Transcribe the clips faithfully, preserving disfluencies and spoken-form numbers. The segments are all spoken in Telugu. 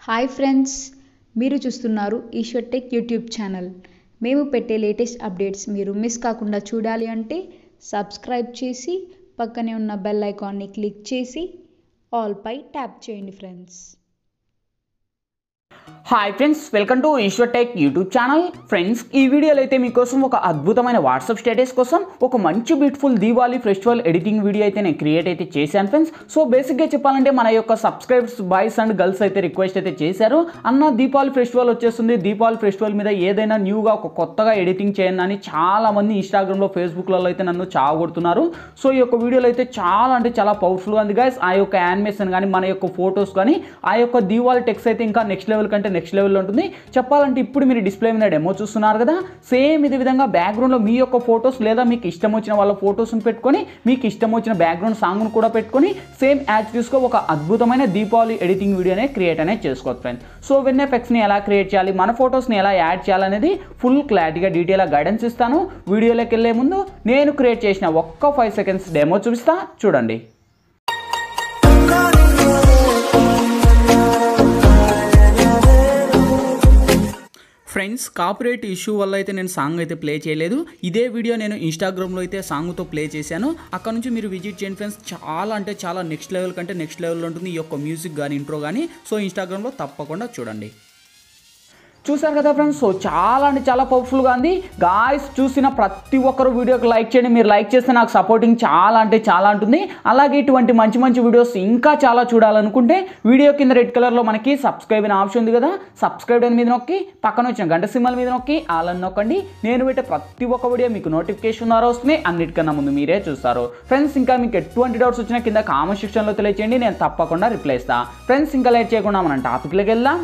హాయ్ ఫ్రెండ్స్, మీరు చూస్తున్నారు ఈశ్వర్ టెక్ యూట్యూబ్ ఛానల్. మేము పెట్టే లేటెస్ట్ అప్డేట్స్ మీరు మిస్ కాకుండా చూడాలి అంటే సబ్స్క్రైబ్ చేసి పక్కనే ఉన్న బెల్ ఐకాన్ని క్లిక్ చేసి ఆల్ పై ట్యాప్ చేయండి friends. Hi friends, welcome to Eshwar tech YouTube channel. Friends, ఈ వీడియోలో అయితే మీకోసం ఒక అద్భుతమైన వాట్సాప్ స్టేటస్ కోసం ఒక మంచి beautiful Diwali festival editing video అయితే నేను క్రియేట్ అయితే చేశాను ఫ్రెండ్స్. సో బేసిక్గా చెప్పాలంటే మన యొక్క సబ్స్క్రైబర్స్ బాయ్స్ అండ్ గర్ల్స్ అయితే రిక్వెస్ట్ అయితే చేశారు, అన్న దీపావళి ఫెస్టివల్ వచ్చేస్తుంది, దీపావళి ఫెస్టివల్ మీద ఏదైనా న్యూగా ఒక కొత్తగా ఎడిటింగ్ చేయండి అని చాలా మంది ఇన్స్టాగ్రామ్లో ఫేస్బుక్లలో అయితే నన్ను చావగొడుతున్నారు. సో ఈ యొక్క వీడియోలో అయితే చాలా అంటే చాలా పవర్ఫుల్గా ఉంది గైస్. ఆ యొక్క యానిమేషన్ కానీ మన యొక్క ఫొటోస్ కానీ ఆ యొక్క దీవాళి టెక్స్ట్ అయితే ఇంకా నెక్స్ట్ లెవెల్ కంటే నెక్స్ట్ లెవెల్లో ఉంటుంది. చెప్పాలంటే ఇప్పుడు మీరు డిస్ప్లే మీద డెమో చూస్తున్నారు కదా, సేమ్ ఇదే విధంగా బ్యాక్గ్రౌండ్లో మీ యొక్క ఫొటోస్ లేదా మీకు ఇష్టం వచ్చిన వాళ్ళ ఫొటోస్ని పెట్టుకొని మీకు ఇష్టం వచ్చిన బ్యాక్గ్రౌండ్ సాంగ్ను కూడా పెట్టుకొని సేమ్ యాజ్ తీసుకో ఒక అద్భుతమైన దీపావళి ఎడిటింగ్ వీడియోనే క్రియేట్ అనేది చేసుకోవచ్చు ఫ్రెండ్స్. సో వెన్ ఎఫెక్ట్స్ని ఎలా క్రియేట్ చేయాలి, మన ఫొటోస్ని ఎలా యాడ్ చేయాలనేది ఫుల్ క్లారిటీగా డీటెయిల్గా గైడెన్స్ ఇస్తాను. వీడియోలోకి వెళ్ళే ముందు నేను క్రియేట్ చేసిన ఒక్క ఫైవ్ సెకండ్స్ డెమో చూపిస్తా, చూడండి. ఫ్రెండ్స్, కాపీరైట్ ఇష్యూ వల్ల అయితే నేను సాంగ్ అయితే ప్లే చేయలేదు. ఇదే వీడియో నేను ఇన్స్టాగ్రామ్లో అయితే సాంగ్తో ప్లే చేశాను. అక్కడ నుంచి మీరు విజిట్ చేయండి ఫ్రెండ్స్. చాలా అంటే చాలా నెక్స్ట్ లెవెల్ కంటే నెక్స్ట్ లెవెల్లో ఉంటుంది ఈ యొక్క మ్యూజిక్ కానీ ఇంట్రో కానీ. సో ఇన్స్టాగ్రామ్లో తప్పకుండా చూడండి. చూసారు కదా ఫ్రెండ్స్, సో చాలా అంటే చాలా పవర్ఫుల్గా ఉంది గాయ్స్. చూసిన ప్రతి ఒక్కరు వీడియోకి లైక్ చేయండి. మీరు లైక్ చేస్తే నాకు సపోర్టింగ్ చాలా అంటే చాలా ఉంటుంది. అలాగే ఇటువంటి మంచి మంచి వీడియోస్ ఇంకా చాలా చూడాలనుకుంటే వీడియో కింద రెడ్ కలర్లో మనకి సబ్స్క్రైబ్ అనే ఆప్షన్ ఉంది కదా, సబ్స్క్రైబ్ అని మీద నొక్కి పక్కన వచ్చిన గంట సింబల్ మీద నొక్కి ఆల్ అని నొక్కండి. నేను పెట్టే ప్రతి ఒక్క వీడియో మీకు నోటిఫికేషన్ ద్వారా వస్తుంది, అన్నిటికన్నా ముందు మీరే చూస్తారు ఫ్రెండ్స్. ఇంకా మీకు ఎటువంటి డౌట్స్ వచ్చినా కింద కామెంట్ సెక్షన్లో తెలియచేయండి, నేను తప్పకుండా రిప్లై ఇస్తాను ఫ్రెండ్స్. ఇంకా లేట్ చేయకుండా మనం టాపిక్లోకి వెళ్దాం.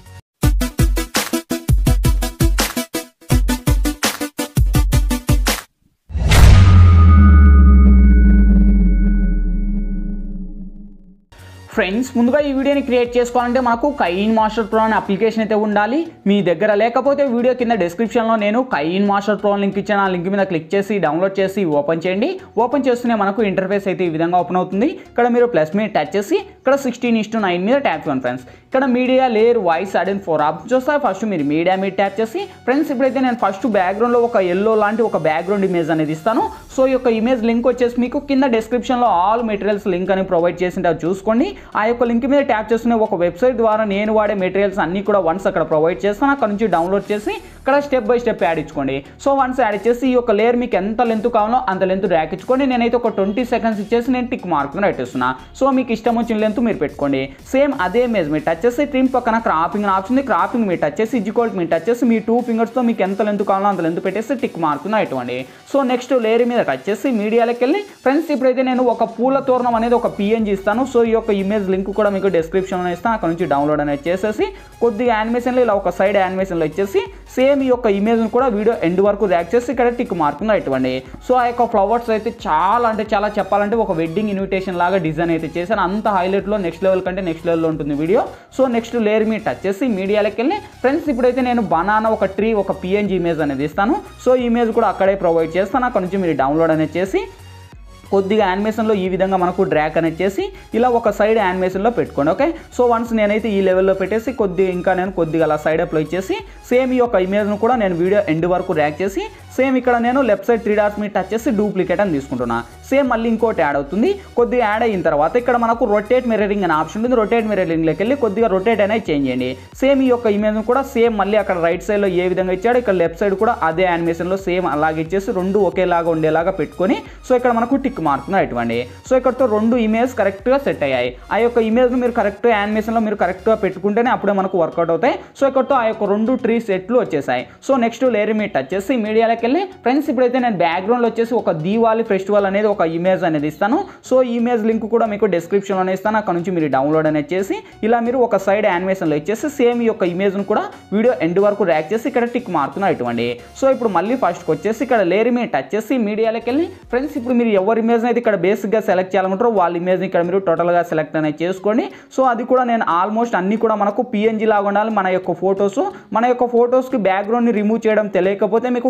ఫ్రెండ్స్, ముందుగా ఈ వీడియోని క్రియేట్ చేసుకోవాలంటే మనకు కైన్ మాస్టర్ ప్రో అనే అప్లికేషన్ అయితే ఉండాలి. మీ దగ్గర లేకపోతే వీడియో కింద డిస్క్రిప్షన్లో నేను కైన్ మాస్టర్ ప్రో లింక్ ఇచ్చాను. ఆ లింక్ మీద క్లిక్ చేసి డౌన్లోడ్ చేసి ఓపెన్ చేయండి. ఓపెన్ చేస్తూనే మనకు ఇంటర్ఫేస్ అయితే ఈ విధంగా ఓపెన్ అవుతుంది. ఇక్కడ మీరు ప్లస్ మీద టచ్ చేసి ఇక్కడ సిక్స్టీన్ ఇస్ టు నైన్ మీద ట్యాప్ చేయండి ఫ్రెండ్స్. ఇక్కడ మీడియా లేయర్ వాయిస్ అడెన్ ఫోర్ ఆప్షన్స్ వస్తాయి. ఫస్ట్ మీరు మీడియా మీద ట్యాప్ చేసి ఫ్రెండ్స్ ఇప్పుడైతే నేను ఫస్ట్ బ్యాక్గ్రౌండ్లో ఒక ఎల్లో లాంటి ఒక బ్యాక్గ్రౌండ్ ఇమేజ్ అనేది ఇస్తాను. సో ఈ యొక్క ఇమేజ్ లింక్ వచ్చేసి మీకు కింద డిస్క్రిప్షన్లో ఆల్ మెటీరియల్స్ లింక్ అని ప్రొవైడ్ చేసింటే చూసుకోండి. ఆ యొక్క లింక్ మీద ట్యాప్ చేస్తున్న ఒక వెబ్సైట్ ద్వారా నేను వాడే మెటీరియల్స్ అన్ని కూడా వన్స్ అక్కడ ప్రొవైడ్ చేస్తాను. అక్కడ నుంచి డౌన్లోడ్ చేసి ఇక్కడ స్టెప్ బై స్టెప్ యాడ్ ఇచ్చుకోండి. సో వన్స్ యాడ్ చేసి ఈ యొక్క లేయర్ మీకు ఎంత లెంత్ కావాలో అంత లెంత్ ర్యాక్ ఇచ్చుకోండి. నేనైతే ఒక ట్వంటీ సెకండ్స్ ఇచ్చేసి నేను టిక్ మార్క్ రైట్ ఇస్తున్నా. సో మీకు ఇష్టం వచ్చిన లెంత్ మీరు పెట్టుకోండి. సేమ్ అదే ఇమేజ్ మీరు టచ్ చేసి ట్రిమ్ పక్కన క్రాపింగ్ ఆప్షన్ ఉంది, క్రాపింగ్ మీరు టచ్ చేసి ఈక్వల్ మీరు టచ్ చేసి మీ టూ ఫింగర్స్తో మీకు ఎంత లెంత్ కావాలో అంత లెంత్ పెట్టేసి టిక్ మార్క్ ఇవ్వండి. సో నెక్స్ట్ లేయర్ మీద టచ్ చేసి మీడియాలోకి వెళ్ళి ఫ్రెండ్స్ ఇప్పుడైతే నేను ఒక పూల తోరణం అనేది ఒక పిఎన్జీ ఇస్తాను. సో ఈ యొక్క ఇమేజ్ లింక్ కూడా మీకు డిస్క్రిప్షన్లో ఇస్తాను. అక్కడ నుంచి డౌన్లోడ్ అనేది చేసేసి కొద్దిగా యానిమేషన్లో ఇలా ఒక సైడ్ యానిమేషన్లో ఇచ్చేసి సేమ్ ఈ యొక్క ఇమేజ్ని కూడా వీడియో ఎండ్ వరకు ర్యాక్ చేసి ఇక్కడ టిక్ మార్కుగా ఇవ్వండి. సో ఆ యొక్క ఫ్లవర్స్ అయితే చాలా అంటే చాలా చెప్పాలంటే ఒక వెడ్డింగ్ ఇన్విటేషన్ లాగా డిజైన్ అయితే చేశాను. అంత హైలైట్లో నెక్స్ట్ లెవెల్ కంటే నెక్స్ట్ లెవెల్లో ఉంటుంది వీడియో. సో నెక్స్ట్ లేయర్ మీద టచ్ చేసి మీడియాలోకి వెళ్ళి ఫ్రెండ్స్ ఇప్పుడైతే నేను బనానా ఒక ట్రీ ఒక పిఎన్జీ ఇమేజ్ అనేది ఇస్తాను. సో ఈ ఇమేజ్ కూడా అక్కడే ప్రొవైడ్ చేస్తాను. అక్కడ నుంచి మీరు డౌన్లోడ్ అనేది చేసి కొద్దిగా యానిమేషన్లో ఈ విధంగా మనకు డ్రాక్ అనేది చేసి ఇలా ఒక సైడ్ యానిమేషన్లో పెట్టుకోండి. ఓకే, సో వన్స్ నేనైతే ఈ లెవెల్లో పెట్టేసి కొద్దిగా ఇంకా నేను కొద్దిగా అలా సైడ్ అప్లై చేసి సేమ్ ఈ యొక్క ఇమేజ్ను కూడా నేను వీడియో ఎండ్ వరకు ర్యాక్ చేసి సేమ్ ఇక్కడ నేను లెఫ్ట్ సైడ్ త్రీ డాట్స్ మీద టచ్ చేసి డూప్లికేట్ అని తీసుకుంటున్నా. సేమ్ మళ్ళీ ఇంకోటి యాడ్ అవుతుంది. కొద్దిగా యాడ్ అయిన తర్వాత ఇక్కడ మనకు రొటేట్ మిర్రరింగ్ అనే ఆప్షన్ ఉంది. రొటేట్ మిర్రరింగ్లోకి వెళ్ళి కొద్దిగా రొటేట్ అనేది చేంజ్ చేయండి. సేమ్ ఈ యొక్క ఇమేజ్ను కూడా సేమ్ మళ్ళీ అక్కడ రైట్ సైడ్లో ఏ విధంగా ఇచ్చాడు ఇక్కడ లెఫ్ట్ సైడ్ కూడా అదే యానిమేషన్లో సేమ్ అలాగే ఇచ్చేసి రెండు ఒకేలాగా ఉండేలాగా పెట్టుకొని సో ఇక్కడ మనకు టిక్ మార్క్ ఇవ్వండి. సో ఇక్కడతో రెండు ఇమేజ్ కరెక్ట్గా సెట్ అయ్యాయి. ఆ యొక్క ఇమేజ్ను మీరు కరెక్ట్గా యానిమేషన్లో మీరు కరెక్ట్గా పెట్టుకుంటేనే అప్పుడే మనకు వర్కౌట్ అవుతాయి. సో ఇక్కడతో ఆ యొక్క రెండు ట్రీ సెట్లు వచ్చేసాయి. సో నెక్స్ట్ లేయర్ మీద టచ్ చేసి మీడియాలోకి వెళ్ళి ఫ్రెండ్స్ ఇప్పుడైతే నేను బ్యాక్గ్రౌండ్లో వచ్చేసి ఒక దీవాళి ఫెస్టివల్ అనేది ఒక ఇమేజ్ అనేది ఇస్తాను. సో ఈ ఇమేజ్ లింక్ కూడా మీకు డిస్క్రిప్షన్లోనే ఇస్తాను. అక్కడ నుంచి మీరు డౌన్లోడ్ అనేది చేసి ఇలా మీరు ఒక సైడ్ యానిమేషన్లో ఇచ్చేసి సేమ్ ఈ యొక్క ఇమేజ్ను కూడా వీడియో ఎండ్ వరకు ర్యాక్ చేసి ఇక్కడ టిక్ మార్కున ఇవ్వండి. సో ఇప్పుడు మళ్ళీ ఫస్ట్కి వచ్చేసి ఇక్కడ లేయర్ మీద టచ్ చేసి మీడియాలోకి వెళ్ళి ఫ్రెండ్స్ ఇప్పుడు మీరు ఎవరి ఇమేజ్ అయితే ఇక్కడ బేసిక్గా సెలెక్ట్ చేయాలనుకుంటారో వాళ్ళ ఇమేజ్ని ఇక్కడ మీరు టోటల్గా సెలెక్ట్ అనేది చేసుకోండి. సో అది కూడా నేను ఆల్మోస్ట్ అన్ని కూడా మనకు పిఎన్జీ లాగా ఉండాలి. మన యొక్క ఫొటోస్ మన యొక్క ఫొటోస్కి బ్యాక్గ్రౌండ్ని రిమూవ్ చేయడం తెలియకపోతే మీకు కింద డిస్క్రిప్షన్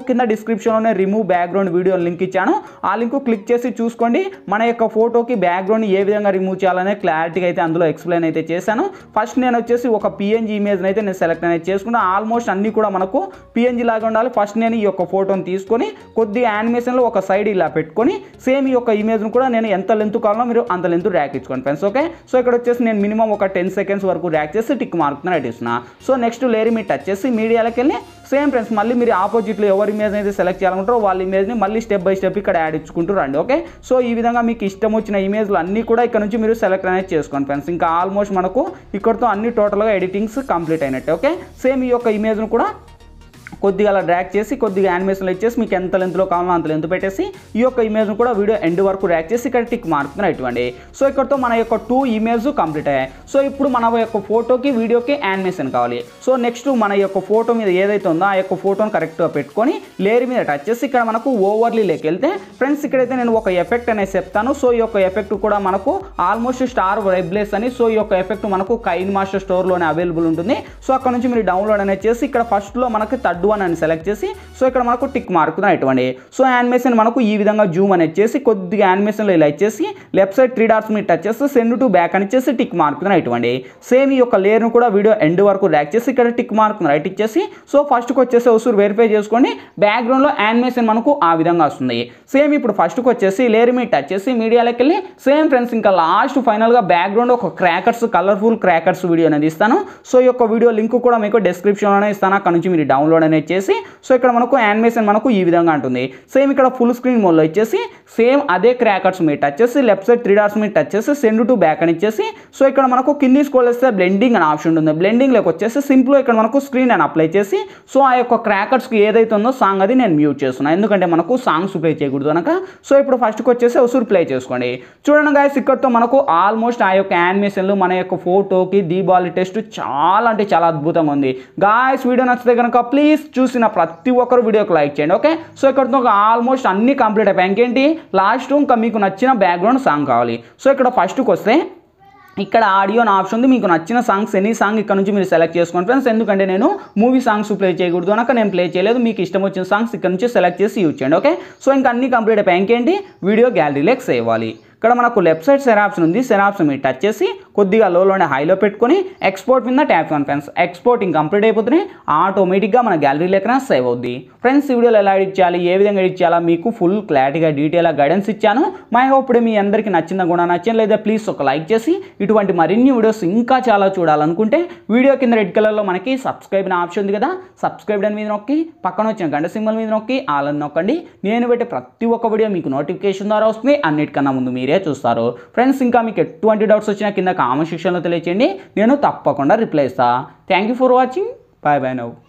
డిస్క్రిప్షన్లోనే రిమూవ్ బ్యాక్గ్రౌండ్ వీడియో లింక్ ఇచ్చాను. ఆ లింక్ క్లిక్ చేసి చూసుకోండి. మన యొక్క ఫోటోకి బ్యాక్గ్రౌండ్ ఏ విధంగా రిమూవ్ చేయాలనే క్లారిటీగా అయితే అందులో ఎక్స్ప్లెయిన్ అయితే చేశాను. ఫస్ట్ నేను వచ్చేసి ఒక పిఎన్జీ ఇమేజ్ని అయితే నేను సెలెక్ట్ అనేది చేసుకున్నాను. ఆల్మోస్ట్ అన్నీ కూడా మనకు పిఎన్జీ లాగా ఉండాలి. ఫస్ట్ నేను ఈ యొక్క ఫోటోని తీసుకొని కొద్దిగా యానిమేషన్లో ఒక సైడ్ ఇలా పెట్టుకొని సేమ్ ఈ యొక్క ఇమేజ్ను కూడా నేను ఎంత లెంత్ కావాలో మీరు అంత లెంత్ ర్యాక్ ఇచ్చుకోండి ఫ్రెండ్స్. ఓకే, సో ఇక్కడ వచ్చేసి నేను మినిమం ఒక టెన్ సెకండ్స్ వరకు ర్యాక్ చేసి టిక్ మార్క్ రైట్ ఇస్తున్నా. సో నెక్స్ట్ లేయర్ మీద టచ్ చేసి మీడియాలోకి వెళ్ళి సేమ్ ఫ్రెండ్స్ మళ్ళీ మీరు ఆపోజిట్లో ఎవరి ఇమేజ్ అయితే సెలెక్ట్ చేయాలనుకుంటారో వాళ్ళ ఇమేజ్ని మళ్ళీ స్టెప్ బై స్టెప్ ఇక్కడ యాడ్ ఇచ్చుకుంటూ రండి. ఓకే, సో ఈ విధంగా మీకు ఇష్టం వచ్చిన ఇమేజ్లు అన్నీ కూడా ఇక్కడ నుంచి మీరు సెలెక్ట్ అనేది చేసుకోండి ఫ్రెండ్స్. ఇంకా ఆల్మోస్ట్ మనకు ఇక్కడతో అన్ని టోటల్గా ఎడిటింగ్స్ కంప్లీట్ అయినట్టే. ఓకే, సేమ్ ఈ యొక్క ఇమేజ్ను కూడా కొద్దిగా అలా డ్రాక్ చేసి కొద్దిగా యానిమేషన్లో ఇచ్చేసి మీకు ఎంత లెంత్లో కావాలో అంత లెంత్ పెట్టేసి ఈ యొక్క ఇమేజ్ను కూడా వీడియో ఎండ్ వరకు డ్రాక్ చేసి ఇక్కడ టిక్ మార్క్ ఇవ్వండి. సో ఇక్కడతో మన యొక్క టూ ఇమేజ్ కంప్లీట్ అయ్యాయి. సో ఇప్పుడు మన యొక్క ఫోటోకి వీడియోకి యానిమేషన్ కావాలి. సో నెక్స్ట్ మన యొక్క ఫోటో మీద ఏదైతే ఉందో ఆ యొక్క ఫోటోని కరెక్ట్గా పెట్టుకొని లేయర్ మీద టచ్ చేసి ఇక్కడ మనకు ఓవర్లీ లేకి వెళ్తే ఫ్రెండ్స్ ఇక్కడైతే నేను ఒక ఎఫెక్ట్ అనేది చెప్తాను. సో ఈ యొక్క ఎఫెక్ట్ కూడా మనకు ఆల్మోస్ట్ స్టార్ వైబ్లెస్ అని, సో ఈ యొక్క ఎఫెక్ట్ మనకు కైన్ మాస్టర్ స్టోర్లోనే అవైలబుల్ ఉంటుంది. సో అక్కడ నుంచి మీరు డౌన్లోడ్ అనేది చేసి ఇక్కడ ఫస్ట్లో మనకి థర్డ్ వన్ అని సెలెక్ట్ చేసి సో ఇక్కడ మనకు టిక్ మార్క్ ఇవ్వండి. సో యానిమేషన్ మనకు ఈ విధంగా జూమ్ అనేది చేసి కొద్దిగా యానిమేషన్లో ఇలా ఇచ్చేసి లెఫ్ట్ సైడ్ త్రీ డాట్స్ మీద టచ్ చేస్తే సెండ్ టు బ్యాక్ అని ఇచ్చేసి టిక్ మార్క్ ఇవ్వండి. సేమ్ ఈ యొక్క లేయర్ను కూడా వీడియో ఎండ్ వరకు ర్యాక్ చేసి ఇక్కడ టిక్ మార్క్ రైట్ ఇచ్చేసి సో ఫస్ట్కి వచ్చేసి ఒకసారి వెరిఫై చేసుకోండి. బ్యాక్గ్రౌండ్లో యానిమేషన్ మనకు ఆ విధంగా వస్తుంది. సేమ్ ఇప్పుడు ఫస్ట్కి వచ్చేసి లేయర్ మీద టచ్ చేసి మీడియాలోకి వెళ్ళి సేమ్ ఫ్రెండ్స్ ఇంకా లాస్ట్ ఫైనల్గా బ్యాక్గ్రౌండ్ ఒక క్రాకర్స్ కలర్ఫుల్ క్రాకర్స్ వీడియో అనేది ఇస్తాను. సో ఈ యొక్క వీడియో లింక్ కూడా మీకు డిస్క్రిప్షన్లోనే ఇస్తాను. అక్కడ నుంచి మీరు డౌన్లోడ్ అనేది చేసి సో ఇక్కడ మనకు యానిమేషన్ మనకు ఈ విధంగా ఉంటుంది. సేమ్ ఇక్కడ ఫుల్ స్క్రీన్ మోడ్లో ఇచ్చేసి సేమ్ అదే క్రాకర్స్ మీద టచ్ చేసి లెఫ్ట్ సైడ్ త్రీ డాట్స్ మీద టచ్ చేసి సెండ్ టు బ్యాక్ అని ఇచ్చేసి సో ఇక్కడ మనకు కింది స్క్రోల్ చేస్తే బ్లెండింగ్ అని ఆప్షన్ ఉంటుంది. బ్లెండింగ్ లేక వచ్చేసి సింపుల్ ఇక్కడ మనకు స్క్రీన్ అని అప్లై చేసి సో ఆ యొక్క క్రాకర్స్కి ఏదైతే ఉందో సాంగ్ అది నేను మ్యూట్ చేస్తున్నాను, ఎందుకంటే మనకు సాంగ్స్ ప్లే చేయకూడదు కనుక. సో ఇప్పుడు ఫస్ట్కి వచ్చేసి ఒకసారి ప్లే చేసుకోండి. చూడండి గైస్, ఇక్కడతో మనకు ఆల్మోస్ట్ ఆ యొక్క యానిమేషన్లు మన యొక్క ఫోటోకి దీపావళి టెస్ట్ చాలా అంటే చాలా అద్భుతంగా ఉంది. గాయస్ వీడియో నచ్చితే కనుక ప్లీజ్ చూసిన ప్రతి ఒక్కరు వీడియోకి లైక్ చేయండి. ఓకే, సో ఇక్కడ ఆల్మోస్ట్ అన్ని కంప్లీట్ అయిపోయాయి. ఇంకేంటి లాస్ట్ ఇంకా మీకు నచ్చిన బ్యాక్గ్రౌండ్ సాంగ్ కావాలి. సో ఇక్కడ ఫస్ట్కి వస్తే ఇక్కడ ఆడియో అని ఆప్షన్ ఉంది. మీకు నచ్చిన సాంగ్స్ ఎనీ సాంగ్ ఇక్కడ నుంచి మీరు సెలెక్ట్ చేసుకోండి ఫ్రెండ్స్, ఎందుకంటే నేను మూవీ సాంగ్స్ ప్లే చేయకూడదు కనుక నేను ప్లే చేయలేదు. మీకు ఇష్టం వచ్చిన సాంగ్స్ ఇక్కడ నుంచి సెలెక్ట్ చేసి యూజ్ చేయండి. ఓకే, సో ఇంకా అన్ని కంప్లీట్ అయిపోయాయి. ఇంకేంటి వీడియో గ్యాలరీలోకి సేవ్ అవ్వాలి. ఇక్కడ మనకు లెఫ్ట్ సైడ్ సెర్ ఆప్షన్ ఉంది. సెర్ ఆప్షన్ మీరు టచ్ చేసి కొద్దిగా లోలోనే హైలో పెట్టుకొని ఎక్స్పోర్ట్ మీద ట్యాప్ చేయండి ఫ్రెండ్స్. ఎక్స్పోర్టింగ్ కంప్లీట్ అయిపోతుంది, ఆటోమేటిక్గా మన గ్యాలరీ లెక్కన సేవ్ అవుద్ది. ఫ్రెండ్స్ ఈ వీడియోలో ఎలా ఎడిట్ చేయాలి, ఏ విధంగా ఎడిట్ చేయాలా మీకు ఫుల్ క్లారిటీగా డీటెయిల్గా గైడెన్స్ ఇచ్చాను. మై హోప్ ఇప్పుడు మీ అందరికీ నచ్చిందా కూడా నచ్చింది లేదా ప్లీజ్ ఒక లైక్ చేసి ఇటువంటి మరిన్ని వీడియోస్ ఇంకా చాలా చూడాలనుకుంటే వీడియో కింద రెడ్ కలర్లో మనకి సబ్స్క్రైబ్ అనే ఆప్షన్ ఉంది కదా, సబ్స్క్రైబ్ అని మీద నొక్కి పక్కన వచ్చిన గంట సింబల్ మీద నొక్కి ఆల్ అని నొక్కండి. నేను పెట్టే ప్రతి ఒక్క వీడియో మీకు నోటిఫికేషన్ ద్వారా వస్తుంది, అన్నిటికన్నా ముందు మీరే చూస్తారు. ఫ్రెండ్స్ ఇంకా మీకు ఎటువంటి డౌట్స్ వచ్చినా కింద కామెంట్ సెక్షన్లో తెలియచేయండి, నేను తప్పకుండా రిప్లై ఇస్తాను. Thank you for watching, bye bye now.